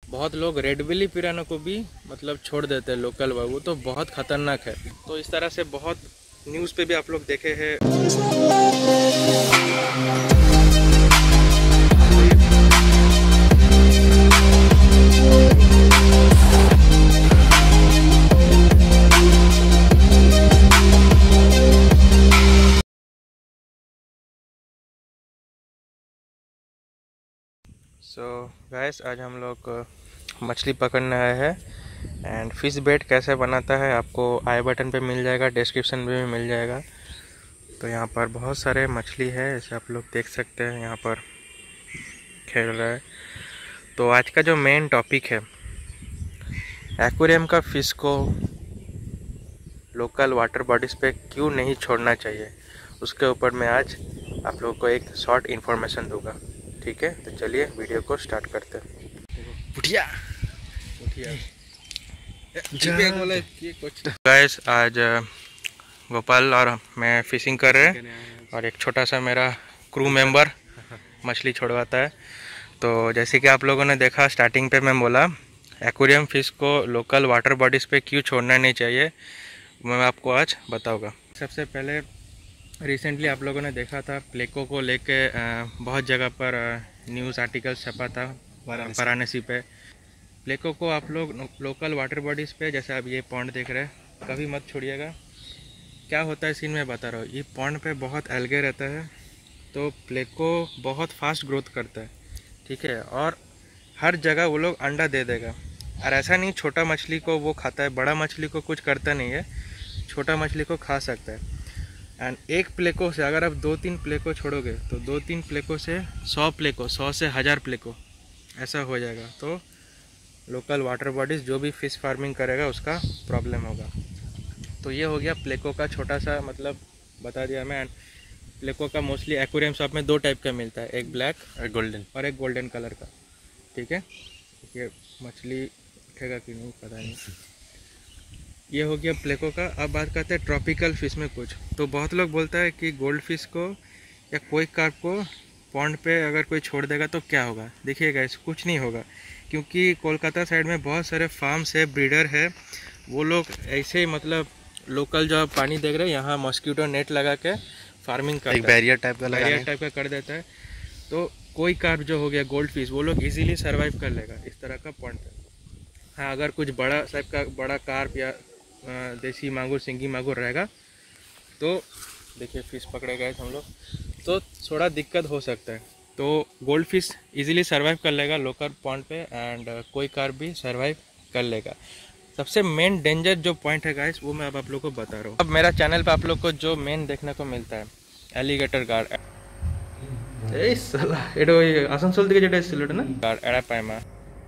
बहुत लोग रेड बिली पिराना को भी मतलब छोड़ देते हैं लोकल बाबू, तो बहुत खतरनाक है। तो इस तरह से बहुत न्यूज़ पे भी आप लोग देखे हैं। सो गाइस, आज हम लोग मछली पकड़ने आए हैं एंड फिश बेट कैसे बनाता है आपको आई बटन पे मिल जाएगा, डिस्क्रिप्शन में भी मिल जाएगा। तो यहाँ पर बहुत सारे मछली है, जैसे आप लोग देख सकते हैं यहाँ पर खेल रहा है। तो आज का जो मेन टॉपिक है, एक्वेरियम का फिश को लोकल वाटर बॉडीज़ पे क्यों नहीं छोड़ना चाहिए, उसके ऊपर मैं आज आप लोगों को एक शॉर्ट इन्फॉर्मेशन दूंगा। ठीक है, तो चलिए वीडियो को स्टार्ट करते हैं। उठिया उठिया गाइस, आज गोपाल और मैं फिशिंग कर रहे हैं और एक छोटा सा मेरा क्रू मेंबर मछली छोड़वाता है। तो जैसे कि आप लोगों ने देखा, स्टार्टिंग पे मैं बोला एक्वेरियम फिश को लोकल वाटर बॉडीज़ पे क्यों छोड़ना नहीं चाहिए, मैं आपको आज बताऊंगा। सबसे पहले रिसेंटली आप लोगों ने देखा था प्लेको को लेके बहुत जगह पर न्यूज़ आर्टिकल छपा था वाराणसी पे। प्लेको को आप लोग लोकल वाटर बॉडीज़ पे, जैसे आप ये पॉन्ड देख रहे हैं, कभी मत छोड़िएगा। क्या होता है सीन में बता रहा हूँ। ये पॉन्ड पे बहुत एल्गे रहता है, तो प्लेको बहुत फास्ट ग्रोथ करता है, ठीक है, और हर जगह वो लोग अंडा दे देगा। और ऐसा नहीं छोटा मछली को वो खाता है, बड़ा मछली को कुछ करता नहीं है, छोटा मछली को खा सकता है। एंड एक प्लेको से अगर आप 2-3 प्लेको छोड़ोगे तो 2-3 प्लेको से 100 प्लेको, 100 से 1000 प्लेको ऐसा हो जाएगा। तो लोकल वाटर बॉडीज़ जो भी फ़िश फार्मिंग करेगा उसका प्रॉब्लम होगा। तो ये हो गया प्लेको का छोटा सा मतलब बता दिया मैं। एंड प्लेको का मोस्टली एक्वेरियम शॉप में 2 टाइप का मिलता है, एक ब्लैक और गोल्डन, और एक गोल्डन कलर का। ठीक है, ये मछली उठेगा कि नहीं पता नहीं। ये हो गया प्लेको का। अब बात करते हैं ट्रॉपिकल फ़िश में कुछ। तो बहुत लोग बोलता है कि गोल्ड फिश को या कोई कार्प को पॉन्ड पे अगर कोई छोड़ देगा तो क्या होगा। देखिए गाइस, कुछ नहीं होगा, क्योंकि कोलकाता साइड में बहुत सारे फार्म्स है, ब्रीडर है, वो लोग ऐसे ही मतलब लोकल जो आप पानी देख रहे हैं यहाँ मॉस्किटो नेट लगा के फार्मिंग करता है, बैरियर टाइप का कर देता है। तो कोई कार्प जो हो गया गोल्ड फिश, वो लोग ईजिली सर्वाइव कर लेगा इस तरह का पॉन्ड पे। हाँ, अगर कुछ बड़ा टाइप का बड़ा कार्प या देसी मांगुर, सिंगी मांगुर रहेगा तो देखिए फिश पकड़े गए हम लोग, तो थोड़ा दिक्कत हो सकता है। तो गोल्ड फिश इजीली सर्वाइव कर लेगा लोकल पॉन्ड पे, एंड कोई कार्प भी सर्वाइव कर लेगा। सबसे मेन डेंजर जो पॉइंट है गाइस, वो मैं अब आप लोग को बता रहा हूँ। अब मेरा चैनल पे आप लोग को जो मेन देखने को मिलता है एलिगेटर गार्ड, आसनसोल दिखे जेटा ना गार्ड एड़ापाइमा,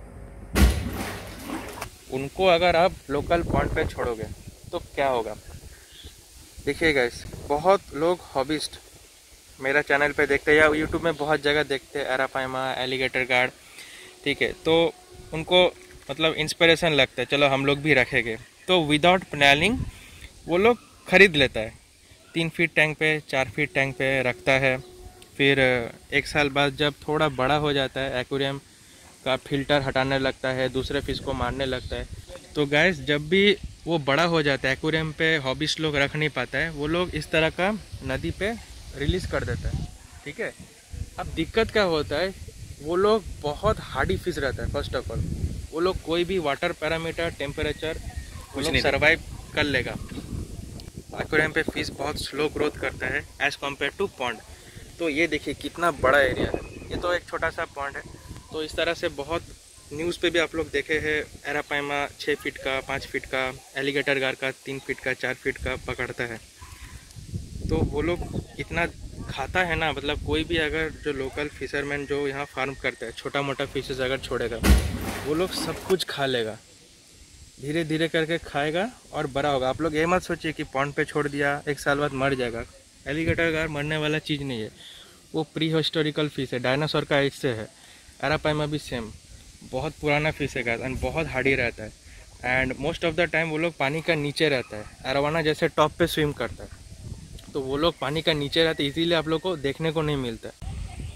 उनको अगर आप लोकल पॉन्ड पे छोड़ोगे तो क्या होगा। देखिए गाइस, बहुत लोग हॉबिस्ट मेरा चैनल पे देखते हैं या यूट्यूब में बहुत जगह देखते हैं एरापाइमा, एलिगेटर गार्ड, ठीक है, तो उनको मतलब इंस्पिरेशन लगता है, चलो हम लोग भी रखेंगे। तो विदाउट प्लानिंग वो लोग खरीद लेता है, 3 फीट टैंक पे, 4 फीट टैंक पे रखता है। फिर 1 साल बाद जब थोड़ा बड़ा हो जाता है, एक्वेरियम का फिल्टर हटाने लगता है, दूसरे फिश को मारने लगता है। तो गैस, जब भी वो बड़ा हो जाता है, एक्वेरियम पे हॉबिस्ट लोग रख नहीं पाता है, वो लोग इस तरह का नदी पे रिलीज़ कर देता है, ठीक है। अब दिक्कत क्या होता है, वो लोग बहुत हार्डी फिश रहता है। फर्स्ट ऑफ ऑल वो लोग कोई भी वाटर पैरामीटर, टेम्परेचर कुछ नहीं सर्वाइव कर लेगा। एक्वेरियम पे फिश बहुत स्लो ग्रोथ करता है एज़ कम्पेयर टू पॉन्ड। तो ये देखिए कितना बड़ा एरिया है, ये तो एक छोटा सा पॉन्ड है। तो इस तरह से बहुत न्यूज़ पे भी आप लोग देखे हैं, एरापाइमा 6 फीट का, 5 फीट का, एलिगेटर गार का 3 फीट का, 4 फीट का पकड़ता है। तो वो लोग इतना खाता है ना, मतलब कोई भी अगर जो लोकल फिशरमैन जो यहाँ फार्म करता है, छोटा मोटा फिशेस अगर छोड़ेगा, वो लोग सब कुछ खा लेगा, धीरे धीरे करके खाएगा और बड़ा होगा। आप लोग ये मत सोचिए कि पॉन्ड पे छोड़ दिया 1 साल बाद मर जाएगा। एलिगेटर गार मरने वाला चीज़ नहीं है, वो प्री हिस्टोरिकल फिश है, डायनासोर का एज से है। एरापाइमा भी सेम, बहुत पुराना फिश है एंड बहुत हार्डी रहता है। And most of the time वो लोग पानी का नीचे रहता है, एरोवाना जैसे टॉप पे स्विम करता है, तो वो लोग पानी का नीचे रहते हैं, इसीलिए आप लोग को देखने को नहीं मिलता है।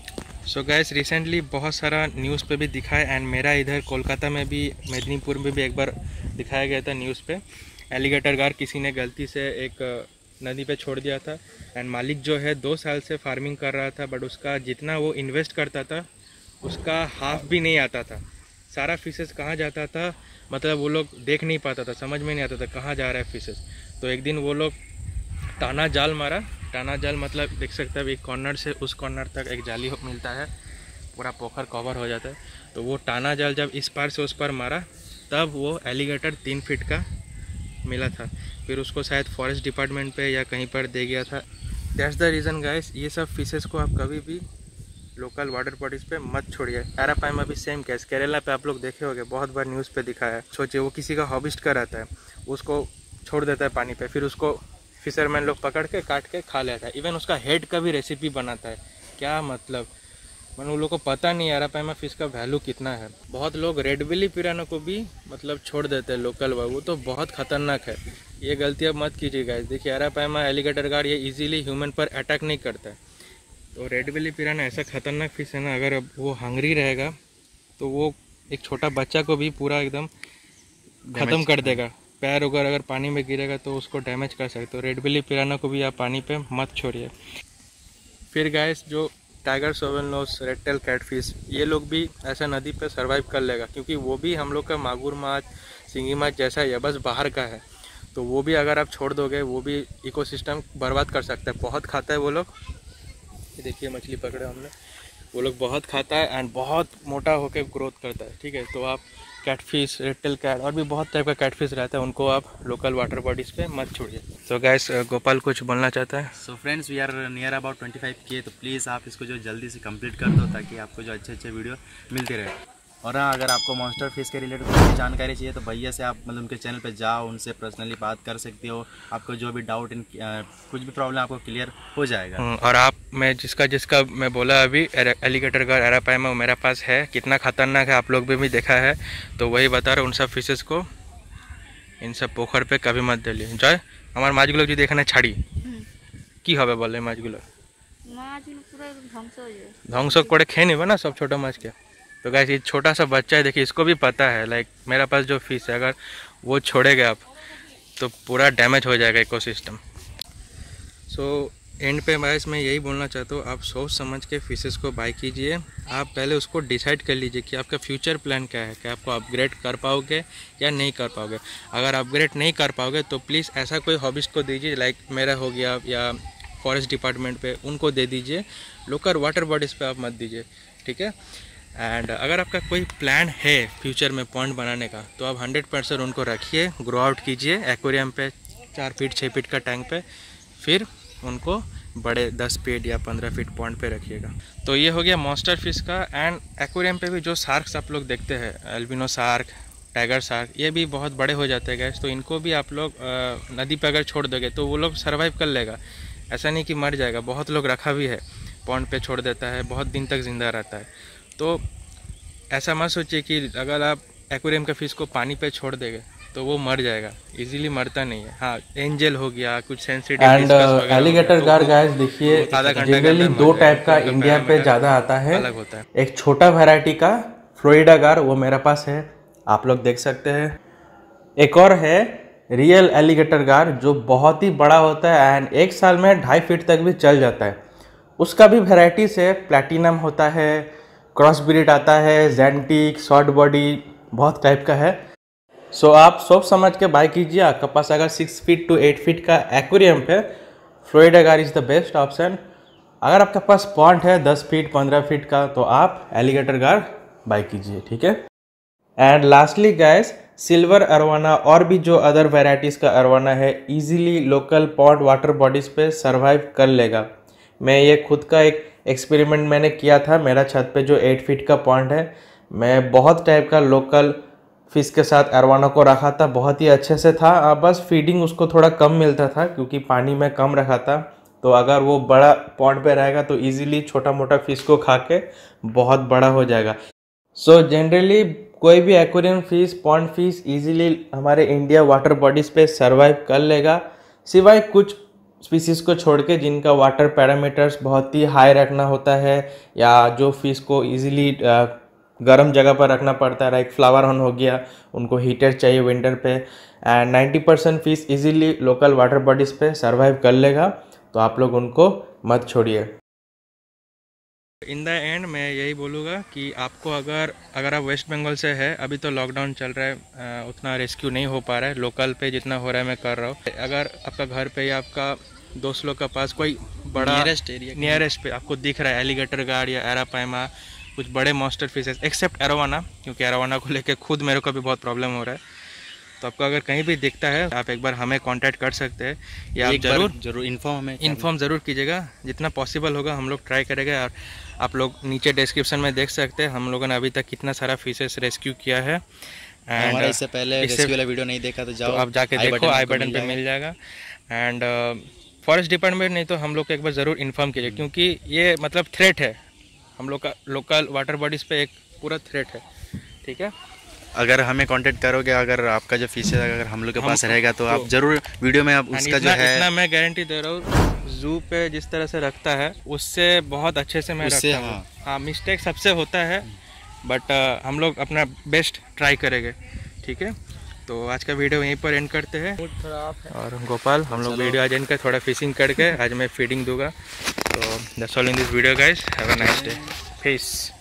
सो गैस रिसेंटली बहुत सारा न्यूज़ पे भी दिखा है एंड मेरा इधर कोलकाता में भी मेदिनीपुर में भी एक बार दिखाया गया था न्यूज़ पे। एलिगेटर गार किसी ने गलती से एक नदी पे छोड़ दिया था एंड मालिक जो है 2 साल से फार्मिंग कर रहा था, बट उसका जितना वो इन्वेस्ट करता था उसका हाफ भी नहीं आता था। सारा फिशेस कहाँ जाता था, मतलब वो लोग देख नहीं पाता था, समझ में नहीं आता था कहाँ जा रहा है फिशेस। तो एक दिन वो लोग टाना जाल मारा। टाना जाल मतलब देख सकते हैं एक कॉर्नर से उस कॉर्नर तक एक जाली मिलता है, पूरा पोखर कवर हो जाता है। तो वो टाना जाल जब इस पार से उस पार मारा तब वो एलिगेटर 3 फीट का मिला था। फिर उसको शायद फॉरेस्ट डिपार्टमेंट पे या कहीं पर दे गया था। दैट्स द रीज़न गाइस, ये सब फिशेस को आप कभी भी लोकल वाटर बॉडीज़ पे मत छोड़िए। एरापाइमा भी सेम केस, केरला पे आप लोग देखे होंगे, बहुत बार न्यूज़ पे दिखाया है। सोचिए वो किसी का हॉबिस्ट का रहता है, उसको छोड़ देता है पानी पे, फिर उसको फिशरमैन लोग पकड़ के काट के खा लेता है। इवन उसका हेड का भी रेसिपी बनाता है। क्या मतलब उन लोगों को पता नहीं एरापाइमा फिश का वैल्यू कितना है। बहुत लोग रेड बिली पिराना को भी मतलब छोड़ देते हैं लोकल, वो तो बहुत खतरनाक है। ये गलतियाँ मत कीजिए गाइस। देखिए एरापाइमा एलिगेटर गार्ड ये इजीली ह्यूमन पर अटैक नहीं करता है। तो रेड बिली पिराना ऐसा खतरनाक फिश है ना, अगर वो हंगरी रहेगा तो वो एक छोटा बच्चा को भी पूरा एकदम ख़त्म कर देगा। पैर अगर पानी में गिरेगा तो उसको डैमेज कर सकते। तो रेड बिली पिराना को भी आप पानी पे मत छोड़िए। फिर गाइस जो tiger shovel nose, red tail catfish, ये लोग भी ऐसा नदी पे सरवाइव कर लेगा, क्योंकि वो भी हम लोग का मागुर माछ, सिंगी माछ जैसा है, बस बाहर का है। तो वो भी अगर आप छोड़ दोगे वो भी इकोसिस्टम बर्बाद कर सकता है। बहुत खाता है वो लोग। ये देखिए मछली पकड़े हमने, वो लोग बहुत खाता है एंड बहुत मोटा होकर ग्रोथ करता है। ठीक है, तो आप कैटफिश, रेड टेल कैट और भी बहुत टाइप का कैटफिश रहता है, उनको आप लोकल वाटर बॉडीज़ पे मत छोड़िए। तो गाइस गोपाल कुछ बोलना चाहता है। So friends we are near about 25K, तो प्लीज़ आप इसको जो जल्दी से कंप्लीट कर दो ताकि आपको जो अच्छे अच्छे वीडियो मिलते रहे। और हाँ, अगर आपको मॉन्स्टर फिश के रिलेटेड कुछ जानकारी चाहिए तो भैया से आप मतलब उनके चैनल पे जाओ, उनसे पर्सनली बात कर सकते हो। आपको जो भी डाउट कुछ भी प्रॉब्लम आपको क्लियर हो जाएगा। और आप मैं जिसका मैं बोला अभी एलिगेटर गार्ड एरापाइमा मेरे पास है, कितना खतरनाक है आप लोग भी देखा है। तो वही बता रहे उन सब फिशेस को इन सब पोखर पे कभी मत दिलिए। जय हमारे माछगुलो जो देखने छाड़ी কি হবে বলে মাছগুলো পুরো ধ্বংস হয়ে যাবে, ধ্বংস করে খেয়ে নেবে ना सब छोटा माछ के। तो गाइस ये छोटा सा बच्चा है, देखिए इसको भी पता है लाइक मेरा पास जो फिश है अगर वो छोड़ेंगे आप तो पूरा डैमेज हो जाएगा इकोसिस्टम। सो एंड पे गाइस मैं यही बोलना चाहता हूँ, आप सोच समझ के फिशेस को बाय कीजिए। आप पहले उसको डिसाइड कर लीजिए कि आपका फ्यूचर प्लान क्या है, कि आपको अपग्रेड कर पाओगे या नहीं कर पाओगे। अगर अपग्रेड नहीं कर पाओगे तो प्लीज़ ऐसा कोई हॉबिस्ट को दीजिए, लाइक मेरा हो गया या फॉरेस्ट डिपार्टमेंट पे उनको दे दीजिए। लोकल वाटर बॉडीज़ पे आप मत दीजिए, ठीक है। एंड अगर आपका कोई प्लान है फ्यूचर में पॉन्ड बनाने का तो आप 100% उनको रखिए, ग्रो आउट कीजिए एक्वेरियम पे 4 फीट 6 फीट का टैंक पे, फिर उनको बड़े 10 फीट या 15 फीट पॉन्ड पे रखिएगा। तो ये हो गया मॉन्स्टर फिश का। एंड एक्वेरियम पे भी जो शार्क्स आप लोग देखते हैं, एल्बिनो शार्क, टाइगर शार्क, ये भी बहुत बड़े हो जाते हैं गैस। तो इनको भी आप लोग नदी पे अगर छोड़ दोगे तो वो लोग सर्वाइव कर लेगा, ऐसा नहीं कि मर जाएगा। बहुत लोग रखा भी है, पॉन्ड पे छोड़ देता है, बहुत दिन तक ज़िंदा रहता है। तो ऐसा मत सोचिए कि अगर आप एक्वेरियम के फिश को पानी पे छोड़ देंगे तो वो मर जाएगा, इजीली मरता नहीं है। हाँ एंजल हो गया, कुछ sensitive and alligator gar guys देखिए जनरली 2 टाइप का इंडिया पे ज़्यादा आता है। अलग होता है। एक छोटा वैरायटी का फ्लोरिडा गार, वो मेरे पास है, आप लोग देख सकते हैं। एक और है रियल एलिगेटर गार जो बहुत ही बड़ा होता है एंड 1 साल में 2.5 फीट तक भी चल जाता है। उसका भी वैरायटीज है, प्लैटिनम होता है, क्रॉस ब्रीड आता है, जेंटिक, शॉर्ट बॉडी, बहुत टाइप का है। सो आप सोच समझ के बाय कीजिए। आपके पास अगर 6 फीट to 8 फीट का एक्वेरियम पे Florida gar is the best option. अगर आपके पास पॉन्ड है 10 फीट 15 फीट का तो आप एलिगेटर गार बाय कीजिए, ठीक है। And lastly guys silver arowana और भी जो अदर वेराइटीज़ का अरवाना है easily local pond water bodies पे सरवाइव कर लेगा। मैं ये खुद का एक एक्सपेरिमेंट मैंने किया था। मेरा छत पे जो 8 फीट का पॉन्ड है, मैं बहुत टाइप का लोकल फिश के साथ अरवाना को रखा था, बहुत ही अच्छे से था। बस फीडिंग उसको थोड़ा कम मिलता था क्योंकि पानी में कम रखा था। तो अगर वो बड़ा पॉन्ड पे रहेगा तो इजीली छोटा मोटा फिश को खा के बहुत बड़ा हो जाएगा। सो जनरली कोई भी aquarium fish, pond fish easily हमारे इंडिया वाटर बॉडीज़ पे सरवाइव कर लेगा, सिवाय कुछ स्पीसीज़ को छोड़ के जिनका वाटर पैरामीटर्स बहुत ही हाई रखना होता है, या जो फिश को इजीली गर्म जगह पर रखना पड़ता है, लाइक फ्लावर ऑन हो गया, उनको हीटर चाहिए विंटर पे, and 90% fish easily local water bodies पे सरवाइव कर लेगा, तो आप लोग उनको मत छोड़िए। इन द एंड मैं यही बोलूँगा कि आपको अगर आप वेस्ट बंगाल से है, अभी तो लॉकडाउन चल रहा है, उतना रेस्क्यू नहीं हो पा रहा है, लोकल पे जितना हो रहा है मैं कर रहा हूँ। अगर आपका घर पे या आपका दोस्त लोग के पास कोई बड़ा नियरेस्ट पे आपको दिख रहा है एलिगेटर गार्ड या एरापाइमा, कुछ बड़े मॉन्स्टर फिशेस एक्सेप्ट एरोवाना, क्योंकि एरोवाना को लेके खुद मेरे को भी बहुत प्रॉब्लम हो रहा है, तो आपको अगर कहीं भी दिखता है आप एक बार हमें कांटेक्ट कर सकते हैं, या आप जरूर इन्फॉर्म ज़रूर कीजिएगा, जितना पॉसिबल होगा हम लोग ट्राई करेंगे। और आप लोग नीचे डिस्क्रिप्शन में देख सकते हैं हम लोगों ने अभी तक कितना सारा फिशेस रेस्क्यू किया है, एंड इससे पहले रेस्क्यू वाला वीडियो नहीं देखा तो जाओ, तो आप जाके देखो, आई बटन पे मिल जाएगा। एंड फॉरेस्ट डिपार्टमेंट नहीं तो हम लोग को एक बार ज़रूर इन्फॉर्म कीजिए, क्योंकि ये मतलब थ्रेट है हम लोग का, लोकल वाटर बॉडीज़ पे एक पूरा थ्रेट है, ठीक है। अगर हमें कांटेक्ट करोगे, अगर आपका जो फीस है अगर हम लोग के पास रहेगा तो आप जरूर वीडियो में आप उसका जो है, इतना मैं गारंटी दे रहा हूँ, जू पे जिस तरह से रखता है उससे बहुत अच्छे से मैं रखता हूँ। हाँ, मिस्टेक सबसे होता है, बट हम लोग अपना बेस्ट ट्राई करेंगे, ठीक है। तो आज का वीडियो यहीं पर एंड करते हैं, और गोपाल हम लोग वीडियो आज एंड कर, थोड़ा फिशिंग करके आज मैं फीडिंग दूंगा। तो that's all in this video guys, have a nice day, piece.